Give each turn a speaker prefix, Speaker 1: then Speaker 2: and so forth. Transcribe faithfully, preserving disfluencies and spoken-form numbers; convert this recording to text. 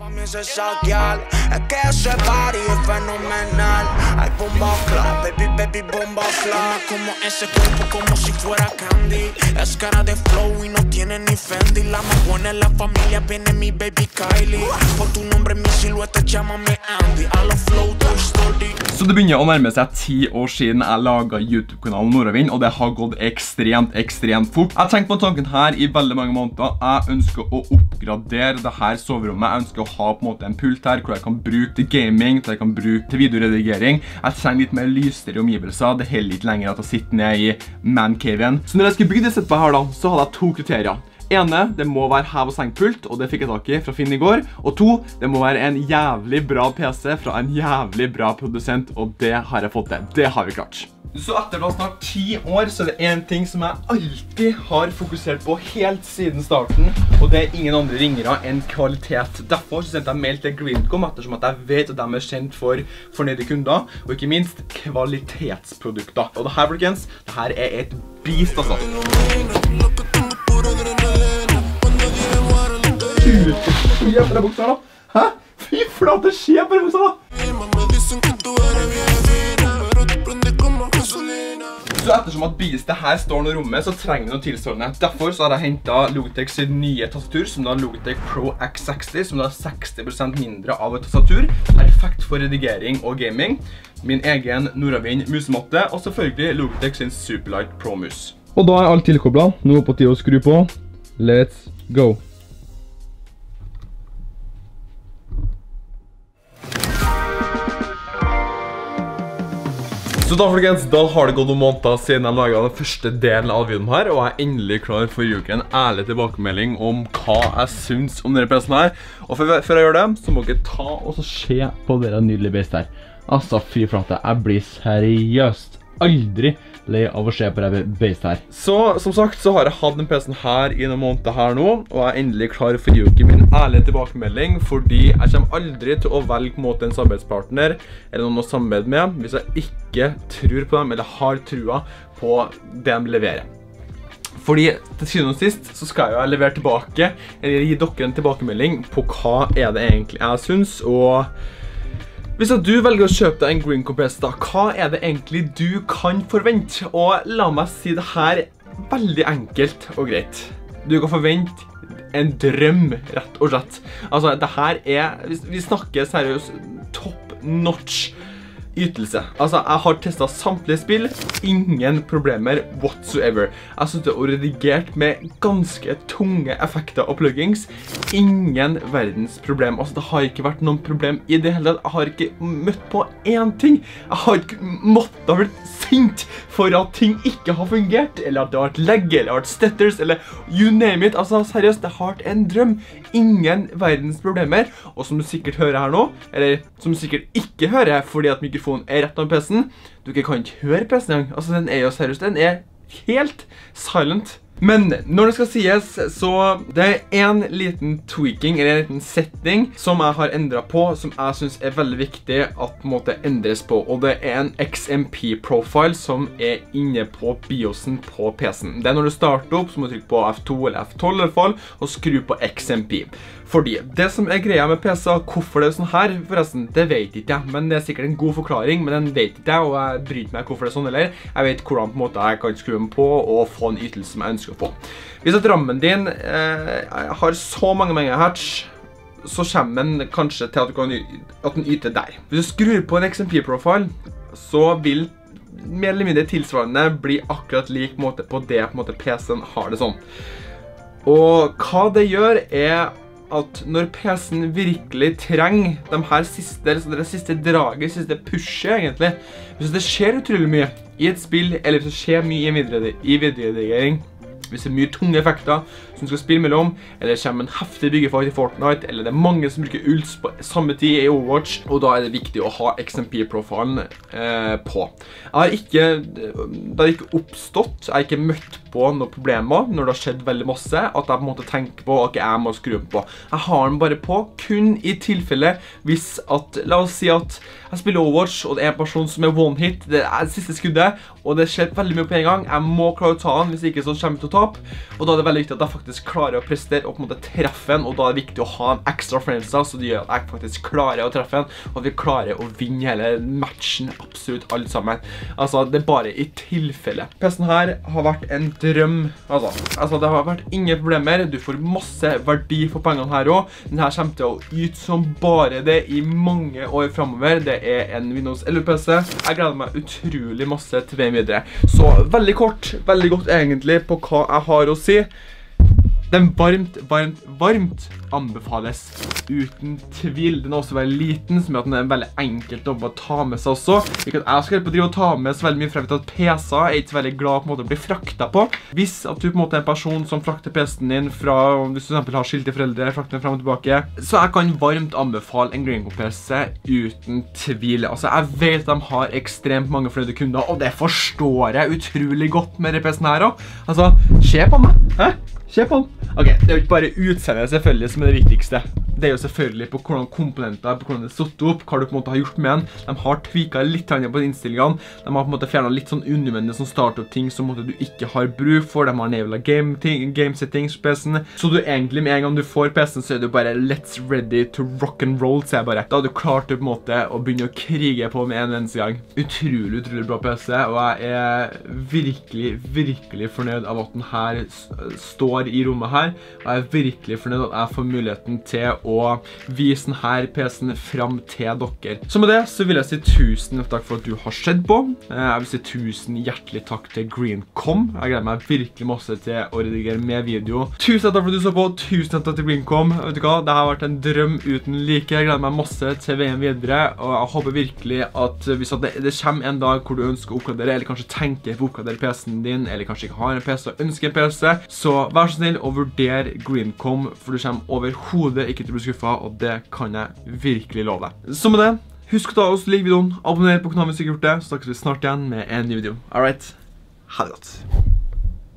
Speaker 1: Comienza a saquear, es que ese party es fenomenal. Hay bomba clap, baby, baby, bomba flat. Como ese cuerpo como si fuera candy. Es cara de flow y no tiene ni Fendi. La más buena en la familia viene mi baby Kylie. Por tu nombre mi silueta, llámame Andy. A la flow, Toy Story.
Speaker 2: Så det begynner å nærme seg ti år siden jeg laget YouTube-kanalen Nordavind, og det har gått ekstremt, ekstremt fort. Jeg har tenkt på tanken her i veldig mange måneder. Jeg ønsker å oppgradere det her soverommet. Jeg ønsker å ha på en måte en pult her, hvor jeg kan bruke til gaming, hvor jeg kan bruke til videoredigering. Jeg trenger litt mer lysere omgivelser. Det holder litt lenger at jeg sitter ned i man-caven. Så når jeg skulle bygge det settet her da, så hadde jeg to kriterier. Ene, det må være hev- og sengpult, og det fikk jeg tak i fra Finn i går. Og to, det må være en jævlig bra P C fra en jævlig bra produsent, og det har jeg fått til. Det har vi klart. Så etter da snart ti år, så er det en ting som jeg alltid har fokusert på helt siden starten, og det er ingen andre ringere enn kvalitet. Derfor så sendte jeg mail til Greencom, ettersom at jeg vet at de er kjent for fornøyde kunder, og ikke minst kvalitetsprodukter. Og det her, folkens, det her er et beast, altså. Skje på den buksa da. Hæ? Fy flate, skje på den buksa da. Så ettersom at beastet her står noe rommet, så trenger vi noe tilstående. Derfor så har jeg hentet Logitech sin nye tastatur, som da er Logitech Pro X seksti, som da er seksti prosent mindre av et tastatur. Perfekt for redigering og gaming. Min egen Nordavind musematte, og selvfølgelig Logitech sin Superlight Pro Mus. Og da er alt tilkoblet. Nå på tide å skru på. Let's go! Så da, folkens, da har det gått noen måneder siden jeg laget den første delen av videoen her, og jeg er endelig klar for å gi en ærlig tilbakemelding om hva jeg synes om denne P C-en her. Og før jeg gjør det, så må dere ta og se på dere nydelige beist her. Altså, fy flate, jeg blir seriøst aldri lei av å se på det beist her. Så, som sagt, så har jeg hatt den P C-en her i noen måneder her nå, og jeg er endelig klar for å gi min ærlige tilbakemelding, fordi jeg kommer aldri til å velge på en måte en samarbeidspartner, eller noen å samarbeide med, hvis jeg ikke tror på dem, eller har trua på det de leverer. Fordi til syvende og sist så skal jeg levere tilbake, eller gi dere en tilbakemelding på hva er det egentlig jeg synes, og hvis du velger å kjøpe deg en Greencom P C, da, hva er det egentlig du kan forvente? Og la meg si det her veldig enkelt og greit. Du kan forvente en drøm, rett og slett. Altså, det her er, vi snakker seriøst top notch ytelse. Altså, jeg har testet samtlige spill, ingen problemer whatsoever. Jeg synes det er redigert med ganske tunge effekter og pluggings. Ingen verdens problem. Altså, det har ikke vært noen problem i det hele tatt. Jeg har ikke møtt på en ting. Jeg har ikke måttet ha blitt sint for at ting ikke har fungert, eller at det har vært legg, eller har vært stutters, eller you name it. Altså, seriøst, det har vært en drøm. Ingen verdens problemer. Og som du sikkert hører her nå, eller som du sikkert ikke hører, fordi at mikrofonen er rett av P C-en. Du kan ikke høre P C-en engang. Altså, den er jo seriøst. Den er helt silent. Men når det skal sies, så det er en liten tweaking, eller en liten setting, som jeg har endret på, som jeg synes er veldig viktig at på en måte endres på. Og det er en X M P-profile som er inne på BIOSen på P C-en. Det er når du starter opp, så må du trykke på F to eller F tolv i hvert fall, og skru på X M P. Fordi det som er greia med P C-er, hvorfor det er sånn her, forresten, det vet ikke jeg. Men det er sikkert en god forklaring, men den vet ikke jeg, og jeg bryter meg hvorfor det er sånn eller. Jeg vet hvordan på en måte jeg kan skru den på og få en ytelse som jeg ønsker å få. Hvis at rammen din eh, har så mange megahertz, så kommer den kanskje til at, du kan, at den yter der. Hvis du skrur på en X M P-profile, så vil mer eller mindre tilsvarende bli akkurat lik måte på det på en måte P C-en har det sånn. Og hva det gjør er at når P C-en virkelig trenger de her siste, det siste draget, siste pushet egentlig, hvis det skjer utrolig mye i et spill, eller hvis det skjer mye i videoredigering, hvis det er mye tunge effekter som du skal spille mellom, eller det kommer en heftig byggefight i Fortnite, eller det er mange som bruker ults på samme tid i Overwatch, og da er det viktig å ha X M P-profilen eh, på. Jeg har ikke, det har ikke oppstått, jeg har ikke møtt på noen problemer når det har skjedd veldig masse, at jeg på en måte tenker på at jeg må skru den på. Jeg har den bare på kun i tilfelle hvis at, la oss si at jeg spiller Overwatch, og det er en person som er one hit, det er det siste skuddet, og det skjer veldig mye på en gang. Jeg må klare å ta den, hvis ikke så kommer jeg til å tap, og da er det veldig viktig at jeg faktisk klarer å prestere og på en måte treffe en, og da er det viktig å ha en ekstra framesa, så det gjør at jeg faktisk klarer å treffe en, og at vi klarer å vinne hele matchen, absolutt alle sammen. Altså, det er bare i tilfelle. P C-en her har vært en drøm, altså. Altså, det har vært ingen problemer, du får masse verdi for pengene her også. Den her kommer til å yte som bare det i mange år fremover. Det er en Windows elleve P C. Jeg gleder meg utrolig masse til veien videre. Så veldig kort, veldig godt egentlig på hva jeg har å si. Den varmt, varmt, varmt anbefales uten tvil. Den er også veldig liten, som gjør at den er veldig enkelt å bare ta med seg også. Ikke at jeg skal hjelpe å drive og ta med så veldig mye, for jeg vet at P C-er er ikke veldig glad på en måte å bli fraktet på. Hvis at du på en måte er en person som frakter P C-en din fra, hvis du for eksempel har skilte foreldre, frakter den frem og tilbake, så jeg kan varmt anbefale en Greencom P C uten tvil. Altså, jeg vet at de har ekstremt mange fornøyde kunder, og det forstår jeg utrolig godt med P C-en her også. Altså, se på meg, hæ? Se på den. Ok, det er jo ikke bare utseendet selvfølgelig som er det viktigste. Det er jo selvfølgelig på hvordan komponenter, på hvordan det er satt opp, hva du på en måte har gjort med den. De har tweaket litt på innstillingene. De har på en måte fjernet litt sånn unødvendige sånn startup-ting som du ikke har bruk for. De har enablet game, game settings på P C-en. Så du egentlig, med en gang du får P C-en, så er du bare let's ready to rock and roll, sier jeg bare. Da har du klart på en måte å begynne å krige på med en eneste gang. Utrolig, utrolig bra P C, og jeg er virkelig, virkelig fornøyd av at den her står i rommet her. Og jeg er virkelig fornøyd at jeg får muligheten til å vise denne P C-en frem til dere. Så med det så vil jeg si tusen takk for at du har sett på. Jeg vil si tusen hjertelig takk til Greencom. Jeg gleder meg virkelig masse til å redigere med video. Tusen takk for at du så på. Tusen takk til Greencom. Vet du hva? Dette har vært en drøm uten like. Jeg gleder meg masse til veien videre, og jeg håper virkelig at hvis det, det kommer en dag hvor du ønsker å oppgradere, eller kanskje tenker på å oppgradere P C-en din, eller kanskje ikke har en P C og ønsker en P C, så vær så snill og vurder Greencom, for du kommer overhodet ikke til å bli skuffet, og det kan jeg virkelig love deg. Så med det, husk å ta oss, like videoen, abonner på kanalen hvis du ikke har gjort det, så snakkes vi snart igjen med en ny video. Alright, ha det godt.